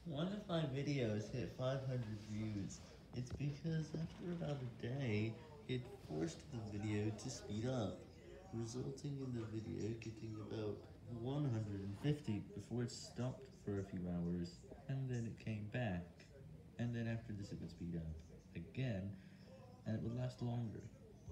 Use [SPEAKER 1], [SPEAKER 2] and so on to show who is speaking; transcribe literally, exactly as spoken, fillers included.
[SPEAKER 1] One of my videos hit five hundred views. It's because after about a day, it forced the video to speed up, resulting in the video getting about one hundred fifty before it stopped for a few hours, and then it came back. And then after this it would speed up again, and it would last longer.